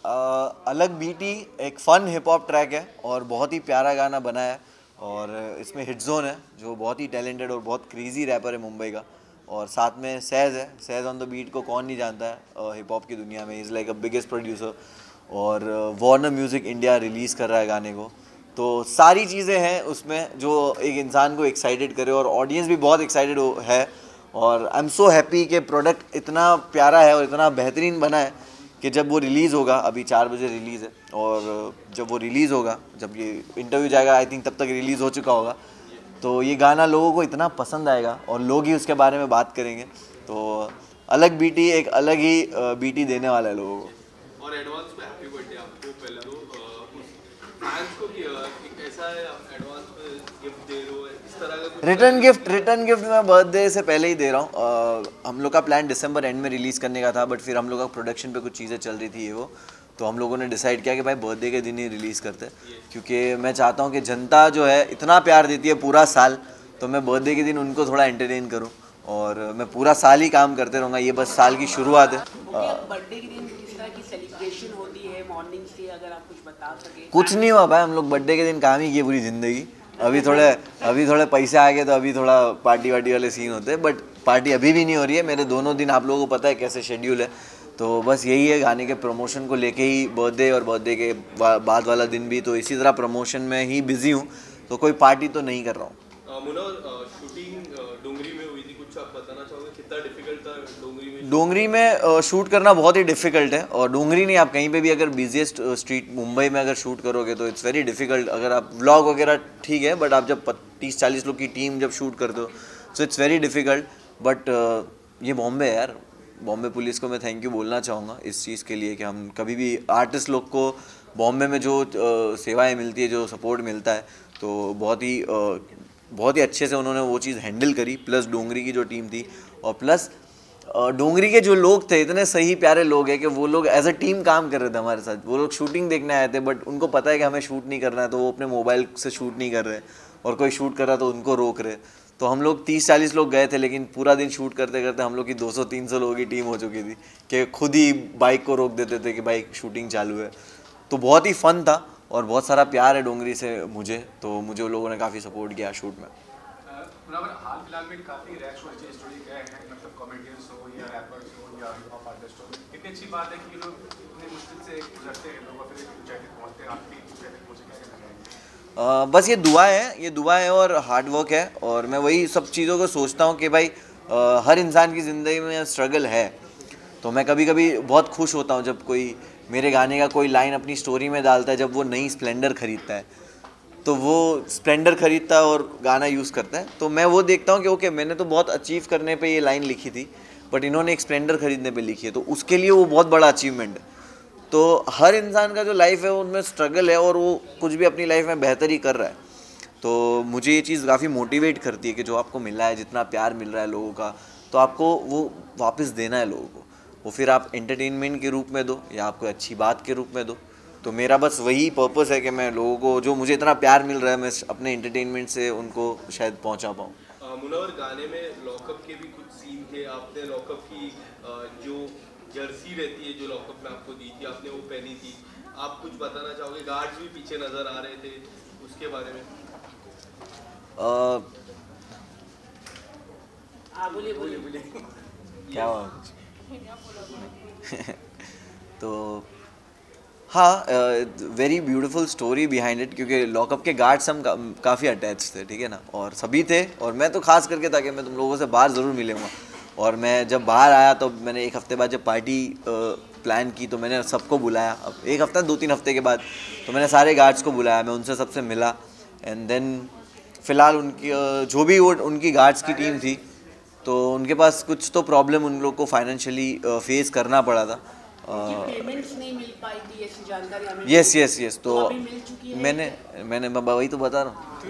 अलग बीटी एक फ़न hip hop track है और बहुत ही प्यारा गाना बना है और इसमें हिट जोन है जो बहुत ही टैलेंटेड और बहुत क्रेजी रैपर है मुंबई का। और साथ में सैज़ है, सैज़ ऑन द बीट को कौन नहीं जानता है हिप हॉप की दुनिया में। Is like a biggest producer और वार्नर म्यूज़िक इंडिया रिलीज़ कर रहा है गाने को। तो सारी चीज़ें हैं उसमें जो एक इंसान को एक्साइटेड करे और ऑडियंस भी बहुत एक्साइटेड है। और आई एम सो हैप्पी कि प्रोडक्ट इतना प्यारा है और इतना बेहतरीन बना है कि जब वो रिलीज़ होगा, अभी 4 बजे रिलीज़ है और जब वो रिलीज़ होगा, जब ये इंटरव्यू जाएगा आई थिंक तब तक रिलीज़ हो चुका होगा, तो ये गाना लोगों को इतना पसंद आएगा और लोग ही उसके बारे में बात करेंगे। तो अलग बीटी एक अलग ही बीटी देने वाला है लोगों को। और एडवांस में हैप्पी बर्थडे आपको पहले तो फैंस को ऐसा है आप एडवांस में गिफ्ट दे रहे हो इस तरह का कुछ? रिटर्न गिफ्ट मैं बर्थडे से पहले ही दे रहा हूँ। हम लोग का प्लान दिसंबर एंड में रिलीज़ करने का था, बट फिर हम लोग का प्रोडक्शन पे कुछ चीज़ें चल रही थी वो, तो हम लोगों ने डिसाइड किया कि भाई बर्थडे के दिन ही रिलीज़ करते हैं, क्योंकि मैं चाहता हूँ कि जनता जो है इतना प्यार देती है पूरा साल, तो मैं बर्थडे के दिन उनको थोड़ा एंटरटेन करूँ। और मैं पूरा साल ही काम करते रहूँगा, ये बस साल की शुरुआत है। बर्थडे के दिन किस तरह की सेलिब्रेशन होती है मॉर्निंग से, अगर आप कुछ बता सके? कुछ नहीं हुआ भाई, हम लोग बर्थडे के दिन काम ही किए पूरी ज़िंदगी। अभी थोड़े पैसे आ गए तो अभी थोड़ा पार्टी वार्टी वाले सीन होते हैं, बट पार्टी अभी भी नहीं हो रही है। मेरे दोनों दिन आप लोगों को पता है कैसे शेड्यूल है, तो बस यही है गाने के प्रमोशन को लेके ही बर्थडे और बर्थडे के बाद वाला दिन भी, तो इसी तरह प्रमोशन में ही बिजी हूँ, तो कोई पार्टी तो नहीं कर रहा हूँ। शूटिंग डोंगरी में हुई थी, कुछ आप बताना चाहोगे कितना डिफिकल्ट था डोंगरी में? डोंगरी में शूट करना बहुत ही डिफ़िकल्ट है, और डोंगरी नहीं, आप कहीं पे भी अगर बिजीएस्ट स्ट्रीट मुंबई में अगर शूट करोगे तो इट्स वेरी डिफ़िकल्ट। अगर आप व्लॉग वगैरह ठीक है, बट आप जब 30-40 लोग की टीम जब शूट करते हो so it's very difficult. But ये बॉम्बे है यार, बॉम्बे पुलिस को मैं थैंक यू बोलना चाहूँगा इस चीज़ के लिए कि हम कभी भी आर्टिस्ट लोग को बॉम्बे में जो सेवाएँ मिलती है, जो सपोर्ट मिलता है, तो बहुत ही अच्छे से उन्होंने वो चीज़ हैंडल करी। प्लस डोंगरी की जो टीम थी और प्लस डोंगरी के जो लोग थे, इतने सही प्यारे लोग हैं कि वो लोग एज अ टीम काम कर रहे थे हमारे साथ। वो लोग शूटिंग देखने आए थे, बट उनको पता है कि हमें शूट नहीं करना है, तो वो अपने मोबाइल से शूट नहीं कर रहे, और कोई शूट कर रहा तो उनको रोक रहे। तो हम लोग 30-40 लोग गए थे, लेकिन पूरा दिन शूट करते करते हम लोग की 200-300 लोगों की टीम हो चुकी थी कि खुद ही बाइक को रोक देते थे कि भाई शूटिंग चालू है। तो बहुत ही फन था और बहुत सारा प्यार है डोंगरी से मुझे, तो मुझे उन लोगों ने काफ़ी सपोर्ट किया शूट में। हाल फिलहाल में काफ़ी रैश स्टोरी गए हैं, मतलब कॉमेडियंस हो या रैपर्स हो या हिप हॉप आर्टिस्ट हो, कितनी अच्छी बात है कि लोग इतनी मुश्किल से गुजरते हैं, लोग फिर ऊंचाई तक पहुंचते हैं। आपकी ऊंचाई तक पहुंचे क्या कहना चाहेंगे? बस ये दुआ है और हार्ड वर्क है, और मैं वही सब चीज़ों को सोचता हूँ कि भाई हर इंसान की ज़िंदगी में स्ट्रगल है। तो मैं कभी कभी बहुत खुश होता हूँ जब कोई मेरे गाने का कोई लाइन अपनी स्टोरी में डालता है, जब वो नई स्प्लेंडर ख़रीदता है, तो वो स्प्लेंडर ख़रीदता है और गाना यूज़ करता है, तो मैं वो देखता हूँ कि ओके मैंने तो बहुत अचीव करने पे ये लाइन लिखी थी, बट इन्होंने एक स्प्लेंडर ख़रीदने पे लिखी है, तो उसके लिए वो बहुत बड़ा अचीवमेंट है। तो हर इंसान का जो लाइफ है उनमें स्ट्रगल है, और वो कुछ भी अपनी लाइफ में बेहतर ही कर रहा है। तो मुझे ये चीज़ काफ़ी मोटिवेट करती है कि जो आपको मिला है, जितना प्यार मिल रहा है लोगों का, तो आपको वो वापस देना है लोगों को। वो फिर आप एंटरटेनमेंट के रूप में दो या आपको अच्छी बात के रूप में दो। तो मेरा बस वही पर्पस है कि मैं लोगों को जो मुझे इतना प्यार मिल रहा है, मैं अपने एंटरटेनमेंट से उनको शायद पहुंचा पाऊँ। मुनव्वर, गाने में लॉकअप के भी कुछ सीन थे, आपने लॉकअप की जो जर्सी रहती है जो लॉकअप में आपको दी थी, आपने वो पहनी थी, आप कुछ बताना चाहोगे? गार्ड्स भी पीछे नजर आ रहे थे, उसके बारे में? बोलिए क्या हुआ? तो हाँ, very beautiful story behind it, क्योंकि लॉकअप के गार्ड्स हम काफ़ी अटैच थे, ठीक है ना, और सभी थे, और मैं तो खास करके था कि मैं तुम लोगों से बाहर ज़रूर मिलूँगा। और मैं जब बाहर आया तो मैंने 1 हफ़्ते बाद जब पार्टी प्लान की, तो मैंने सबको बुलाया। अब 1 हफ़्ता 2-3 हफ़्ते के बाद तो मैंने सारे गार्ड्स को बुलाया, मैं उनसे सबसे मिला, एंड देन फ़िलहाल उनकी जो भी वो उनकी गार्ड्स की टीम थी, तो उनके पास कुछ तो प्रॉब्लम उन लोग को फाइनेंशियली फेस करना पड़ा था। पेमेंट्स नहीं मिल पाई थी, ऐसी जानकारी हमें? यस तो अभी मिल चुकी है? मैंने वही तो बता रहा हूँ।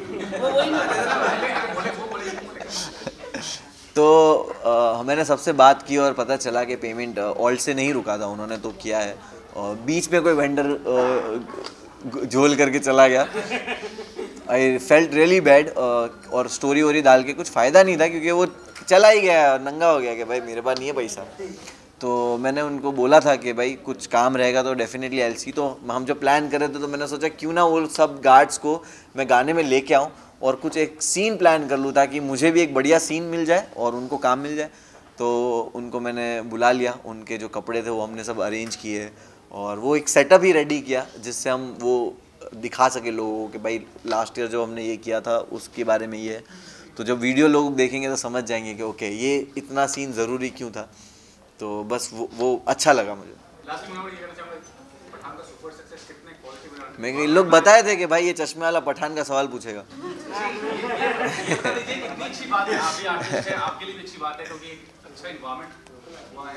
तो मैंने सबसे बात की और पता चला कि पेमेंट ऑल्ट से नहीं रुका था, उन्होंने तो किया है, और बीच में कोई वेंडर झोल करके चला गया। आई फेल्ट रियली बैड, और स्टोरी वोरी डाल के कुछ फ़ायदा नहीं था, क्योंकि वो चला ही गया, नंगा हो गया कि भाई मेरे पास नहीं है पैसा। तो मैंने उनको बोला था कि भाई कुछ काम रहेगा तो डेफिनेटली एलसी, तो हम जब प्लान कर रहे थे तो मैंने सोचा क्यों ना वो सब गार्ड्स को मैं गाने में लेके आऊँ और कुछ एक सीन प्लान कर लूँ ताकि मुझे भी एक बढ़िया सीन मिल जाए और उनको काम मिल जाए। तो उनको मैंने बुला लिया, उनके जो कपड़े थे वो हमने सब अरेंज किए और वो एक सेटअप ही रेडी किया जिससे हम वो दिखा सके लोगों को कि भाई लास्ट ईयर जो हमने ये किया था उसके बारे में ये है। तो जब वीडियो लोग देखेंगे तो समझ जाएंगे कि ओके ये इतना सीन ज़रूरी क्यों था। तो बस वो अच्छा लगा मुझे। लास्ट में ये कहना चाहूँगा, पठान का सुपर सक्सेस कितने क्वालिटी बनाने मैं इन लोग बताए थे कि भाई ये चश्मे वाला पठान का सवाल पूछेगा। कितनी अच्छी बात है, आप भी आर्टिस्ट हैं, आपके लिए भी अच्छी बात है क्योंकि अच्छा इन्वायरमेंट हुआ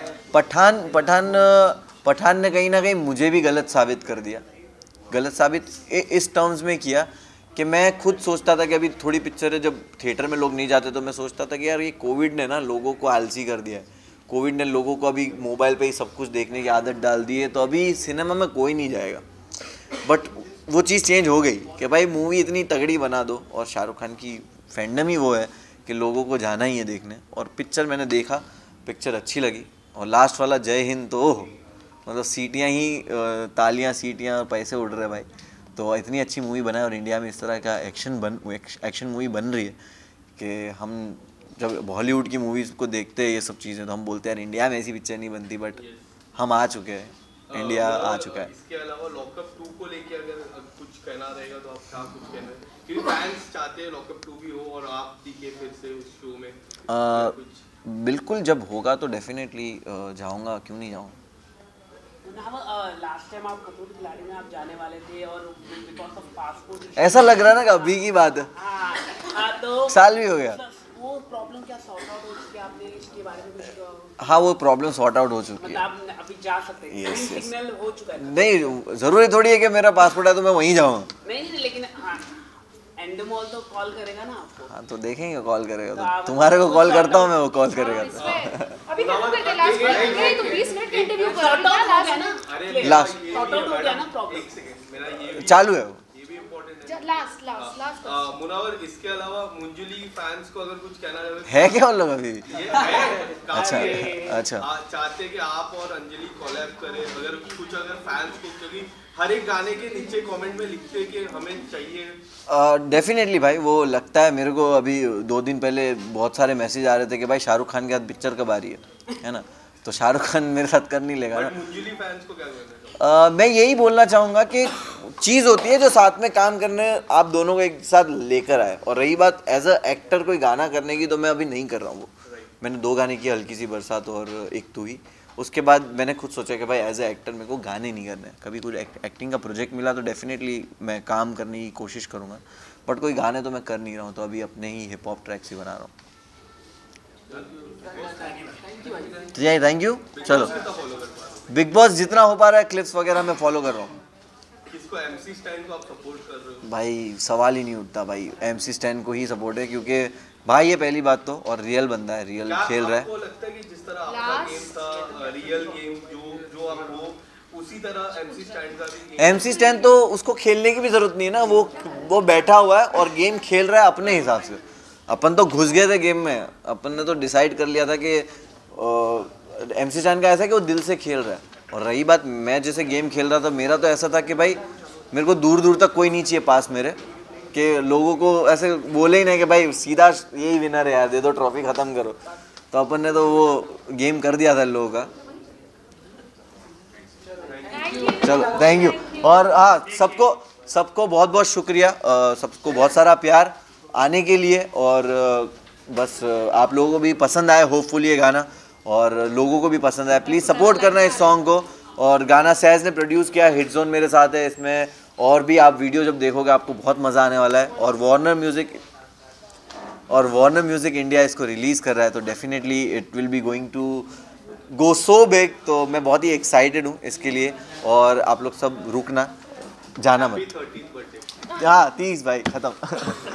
है। पठान ने कहीं ना कहीं मुझे भी गलत साबित कर दिया। गलत साबित इस टर्म्स में किया कि मैं खुद सोचता था कि अभी थोड़ी पिक्चरें जब थिएटर में लोग नहीं जाते तो मैं सोचता था कि यार ये कोविड ने ना लोगों को आलसी कर दिया है। कोविड ने लोगों को अभी मोबाइल पे ही सब कुछ देखने की आदत डाल दी है, तो अभी सिनेमा में कोई नहीं जाएगा। बट वो चीज़ चेंज हो गई कि भाई मूवी इतनी तगड़ी बना दो, और शाहरुख खान की फैंडम ही वो है कि लोगों को जाना ही है देखने। और पिक्चर मैंने देखा, पिक्चर अच्छी लगी, और लास्ट वाला जय हिंद तो मतलब सीटियाँ ही तालियाँ सीटियाँ पैसे उड़ रहे भाई। तो इतनी अच्छी मूवी बनाए और इंडिया में इस तरह का एक्शन मूवी बन रही है कि हम जब हॉलीवुड की मूवीज़ को देखते हैं ये सब चीज़ें तो हम बोलते हैं यार इंडिया में ऐसी पिक्चर नहीं बनती, बट हम आ चुके हैं, इंडिया आ चुका है। इसके अलावा लॉकअप 2 को लेके अगर कुछ कहना रहेगा तो आप क्या कुछ कहना है, क्योंकि फैंस चाहते हैं लॉकअप 2 भी हो और आप दिखे फिर से उस शो में। बिल्कुल जब होगा तो डेफिनेटली जाऊँगा, क्यों नहीं जाऊँगा। लास्ट टाइम आप खतरों के खिलाड़ी में आप जाने वाले थे और बिकॉज ऑफ पासपोर्ट ऐसा लग रहा है ना कि अभी की बात है, तो साल भी हो गया। वो प्रॉब्लम क्या सॉर्ट आउट हो चुकी है, आपने इसके बारे में कुछ? हाँ वो प्रॉब्लम सॉर्ट आउट हो चुकी है। आप अभी जा सकते हैं, Yes, yes. सिग्नल हो चुका है। नहीं ज़रूरी थोड़ी है कि मेरा पासपोर्ट है तो मैं वहीं जाऊँगा। नहीं लेकिन हाँ एंडमॉल तो कॉल करेगा ना आपको। हाँ तो देखेंगे, कॉल करेगा तो तुम्हारे को कॉल करता हूँ मैं, वो कॉल करेगा तो। अभी खत्म कर दे लास्ट में, नहीं तो 20 मिनट का इंटरव्यू कर सॉर्ट आउट हो गया ना, लास्ट सॉर्ट आउट हो गया ना प्रॉब्लम। एक सेकंड, मेरा ये चालू है वो। ये भी इम्पोर्टेंट है। लास्ट मुनावर, इसके अलावा मुंजली फैंस को अगर कुछ कहना है क्या उन लोग अभी भी? ये है अच्छा, काफी अच्छा। चाहते हैं कि आप और अंजलि कोलैब करें, अगर कुछ अगर फैंस को, क्योंकि हर एक गाने के नीचे कमेंट में लिखते हैं कि हमें चाहिए। डेफिनेटली भाई, वो लगता है मेरे को। अभी 2 दिन पहले बहुत सारे मैसेज आ रहे थे कि भाई शाहरुख खान के साथ पिक्चर कब आ रही है ना। तो शाहरुख खान मेरे साथ कर नहीं लेगा ना। मुंजली फैंस को क्या कहना है? मैं यही बोलना चाहूँगा कि चीज़ होती है जो साथ में काम करने आप दोनों को एक साथ लेकर आए। और रही बात एज अ एक्टर कोई गाना करने की, तो मैं अभी नहीं कर रहा हूँ वो। मैंने 2 गाने किए, हल्की सी बरसात और एक तू ही। उसके बाद मैंने खुद सोचा कि भाई एज अ एक्टर मेरे को गाने नहीं करने। कभी कुछ एक्टिंग का प्रोजेक्ट मिला तो डेफिनेटली मैं काम करने की कोशिश करूँगा, बट कोई गाने तो मैं कर नहीं रहा हूँ। तो अभी अपने ही हिप हॉप ट्रैक्स ही बना रहा हूँ। Thank you. चलो, बिग बॉस जितना हो पा रहा है क्लिप्स वगैरह मैं फॉलो कर रहा हूँ। किसको, एमसी स्टैन को आप सपोर्ट कर रहे हो? भाई सवाल ही नहीं उठता भाई, MC स्टैन को ही सपोर्ट है, क्योंकि भाई ये पहली बात तो, और रियल बंदा है, रियल खेल रहा है। आपको लगता है कि जिस तरह आपका गेम था रियल गेम, जो आप हो उसी तरह MC स्टैन का भी गेम? MC स्टैन तो उसको खेलने की भी जरूरत नहीं है ना, वो बैठा हुआ है और गेम खेल रहा है अपने हिसाब से। अपन तो घुस गए थे गेम में, अपन ने तो डिसाइड कर लिया था कि MC स्टैन का ऐसा है कि वो दिल से खेल रहा है। और रही बात, मैं जैसे गेम खेल रहा था, मेरा तो ऐसा था कि भाई मेरे को दूर दूर तक कोई नहीं चाहिए पास मेरे, कि लोगों को ऐसे बोले ही नहीं कि भाई सीधा यही विनर है यार, दे दो ट्रॉफी, ख़त्म करो। तो अपन ने तो वो गेम कर दिया था लोगों का। चलो, थैंक यू। और हाँ, सबको बहुत बहुत शुक्रिया, सबको बहुत सारा प्यार आने के लिए। और बस आप लोगों को भी पसंद आए होपफुली ये गाना, और लोगों को भी पसंद आए। प्लीज़ सपोर्ट करना इस सॉन्ग को। और गाना सैज ने प्रोड्यूस किया, हिट जोन मेरे साथ है इसमें। और भी आप वीडियो जब देखोगे आपको बहुत मज़ा आने वाला है। और वार्नर म्यूज़िक इंडिया इसको रिलीज़ कर रहा है, तो definitely it will be going to go so big. तो मैं बहुत ही एक्साइटेड हूँ इसके लिए, और आप लोग सब रुकना, जाना मत। Happy 30th birthday. हाँ 30 भाई, ख़त्म।